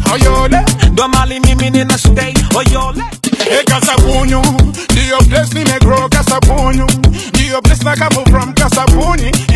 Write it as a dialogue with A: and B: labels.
A: Oyole, domali mimi nina stay. Oyole. Hey Kasabunyu, do your place ni me grow Kasabunyu. Do your place na come from Kasabuni.